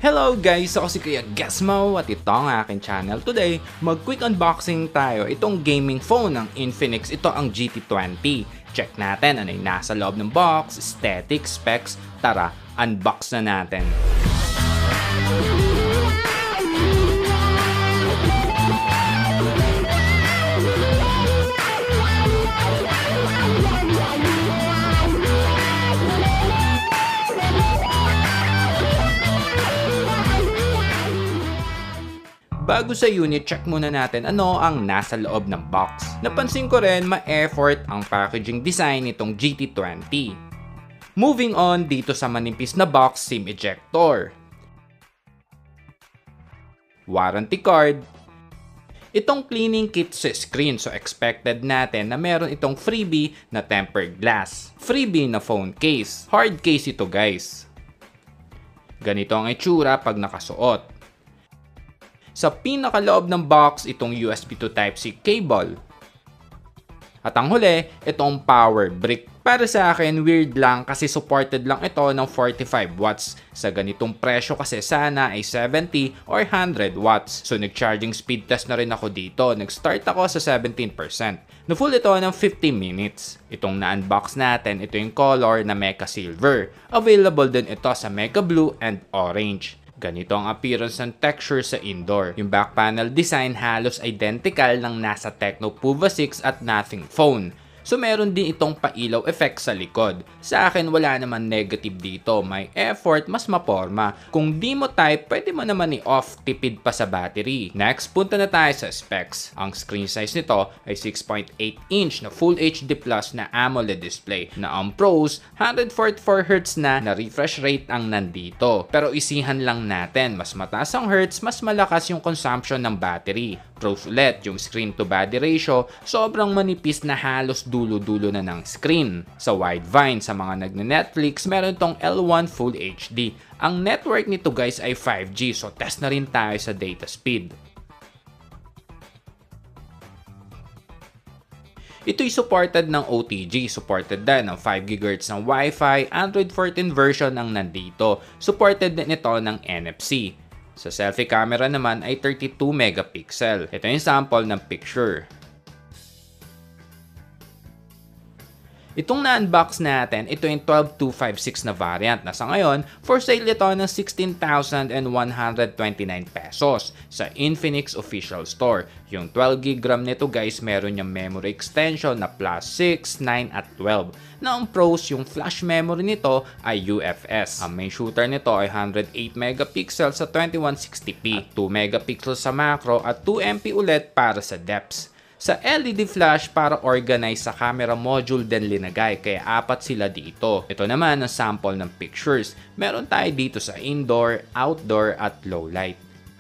Hello guys! Ako si Kuya Gasmo at ito ang aking channel. Today, mag-quick unboxing tayo itong gaming phone ng Infinix. Ito ang GT20. Check natin ano yung nasa loob ng box, aesthetic, specs. Tara, unbox na natin. Bago sa unit, check muna natin ano ang nasa loob ng box. Napansin ko rin ma-effort ang packaging design nitong GT20. Moving on dito sa manipis na box, SIM ejector, warranty card, itong cleaning kit sa screen, so expected natin na meron itong freebie na tempered glass, freebie na phone case, hard case ito guys. Ganito ang itsura pag nakasuot. Sa pinakaloob ng box, itong USB to Type-C cable. At ang huli, itong power brick. Para sa akin, weird lang kasi supported lang ito ng 45 watts. Sa ganitong presyo kasi sana ay 70 or 100 watts. So nag-charging speed test na rin ako dito. Nag-start ako sa 17%. Na-full ito ng 50 minutes. Itong na-unbox natin, ito yung color na Mecha Silver. Available din ito sa Mecha Blue and Orange. Ganito ang appearance ng texture sa indoor. Yung back panel design halos identical ng nasa Tecno Puva 6 at Nothing Phone. So meron din itong pailaw effect sa likod. Sa akin wala naman negative dito, may effort, mas maporma. Kung di mo type, pwede mo naman i-off, tipid pa sa battery. Next, punta na tayo sa specs. Ang screen size nito ay 6.8 inch na Full HD Plus na AMOLED display na ang pros, 144Hz na refresh rate ang nandito. Pero isihan lang natin, mas mataas ang hertz, mas malakas yung consumption ng battery. Pros ulit, yung screen to body ratio, sobrang manipis na halos dulo-dulo na ng screen. Sa Widevine, sa mga nagne-Netflix, meron tong L1 Full HD. Ang network nito guys ay 5G, so test na rin tayo sa data speed. Ito'y supported ng OTG, supported din ng 5 GHz ng Wi-Fi, Android 14 version ang nandito. Supported din ito ng NFC. Sa selfie camera naman ay 32 megapixel. Ito yung sample ng picture. Itong na-unbox natin, ito yung 12256 na variant na sa ngayon, for sale ito ng 16,129 pesos sa Infinix official store. Yung 12GB RAM nito guys, meron yung memory extension na plus 6, 9 at 12. Na ang pros, yung flash memory nito ay UFS. Ang main shooter nito ay 108 megapixel sa 2160p, at 2 megapixel sa macro at 2MP ulit para sa depths. Sa LED flash para organize sa camera module din linagay, kaya 4 sila dito. Ito naman ang sample ng pictures. Meron tayo dito sa indoor, outdoor at low light.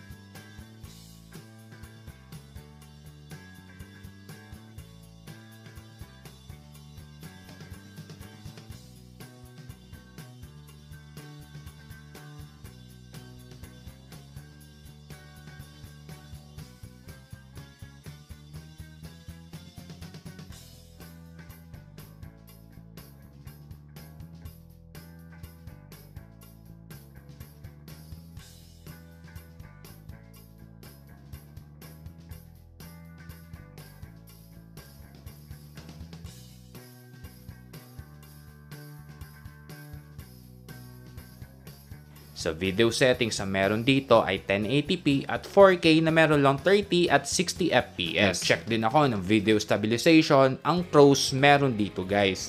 Sa video settings na meron dito ay 1080p at 4K na meron lang 30 at 60 FPS. Check din ako ng video stabilization. Ang pros meron dito guys.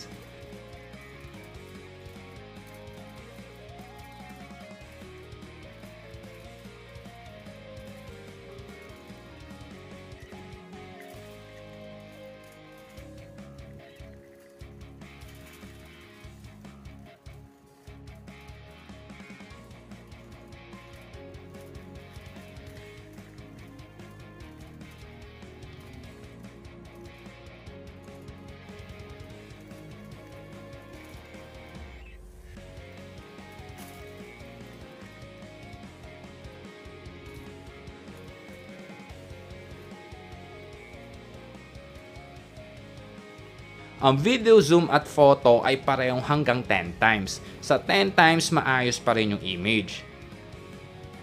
Ang video zoom at photo ay parehong hanggang 10 times. Sa 10 times, maayos pa rin yung image.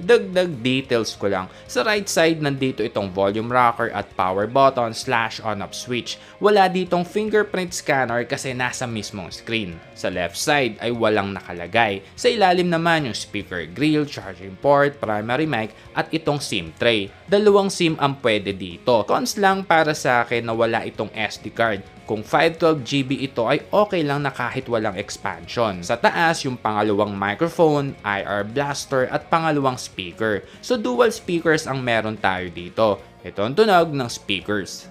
Dagdag details ko lang, sa right side nandito itong volume rocker at power button / on-off switch. Wala ditong fingerprint scanner kasi nasa mismong screen. Sa left side ay walang nakalagay. Sa ilalim naman yung speaker grill, charging port, primary mic at itong SIM tray. Dalawang SIM ang pwede dito. Cons lang para sa akin na wala itong SD card. Kung 512GB ito ay okay lang na kahit walang expansion. Sa taas yung pangalawang microphone, IR blaster at pangalawang speaker. So dual speakers ang meron tayo dito. Ito ang tunog ng speakers.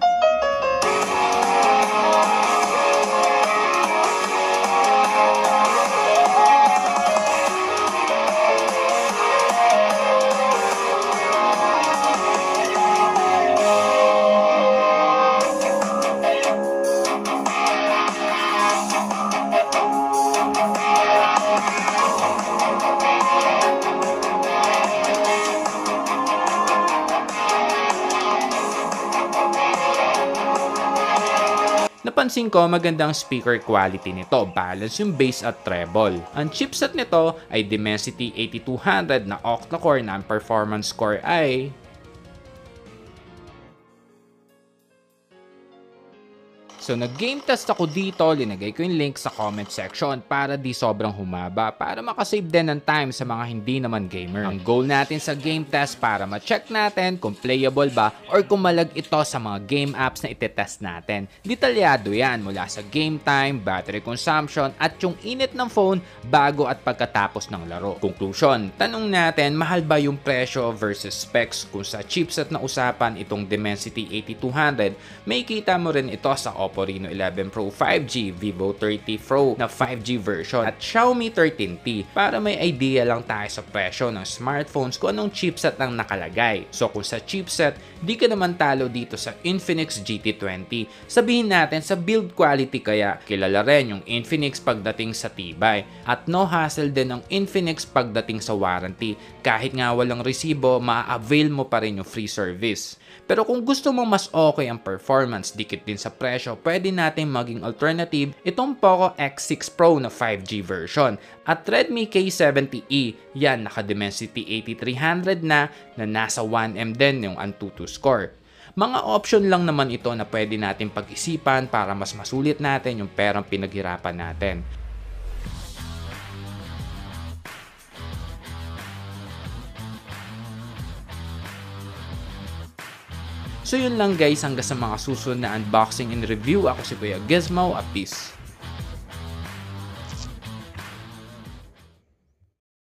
Napansin ko magandang speaker quality nito, balance yung bass at treble. Ang chipset nito ay Dimensity 8200 na octa-core na ang performance score ay So nag-game test ako dito, linagay ko yung link sa comment section para di sobrang humaba para makasave din ng time sa mga hindi naman gamer. Ang goal natin sa game test para ma-check natin kung playable ba or kung malag ito sa mga game apps na itetest natin. Detalyado yan mula sa game time, battery consumption at yung init ng phone bago at pagkatapos ng laro. Conclusion, tanong natin mahal ba yung presyo versus specs. Kung sa chipset na usapan itong Dimensity 8200, may kita mo rin ito sa Oppo Reno 11 Pro 5G, Vivo 30 Pro na 5G version at Xiaomi 13T para may idea lang tayo sa presyo ng smartphones kung anong chipset ang nakalagay. So kung sa chipset, di ka naman talo dito sa Infinix GT20. Sabihin natin sa build quality kaya kilala rin yung Infinix pagdating sa tibay at no hassle din ng Infinix pagdating sa warranty. Kahit nga walang resibo, ma-avail mo pa rin yung free service. Pero kung gusto mo mas okay ang performance dikit din sa presyo, pwede natin maging alternative itong Poco X6 Pro na 5G version at Redmi K70e. Yan, naka-Dimensity 8300 na nasa 1M din yung Antutu score. Mga option lang naman ito na pwede natin pag-isipan para mas masulit natin yung perang pinaghirapan natin. So yun lang guys, hanggang sa mga susunod na unboxing and review. Ako si Kuya Gizmo, peace.